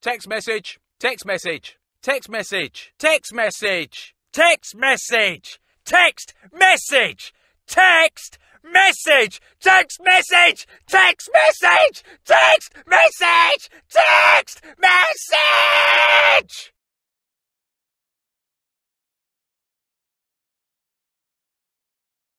Text message. Text message. Text message. Text message. Text message. Text message. Text message. Text message. Text message. Text message. Text message.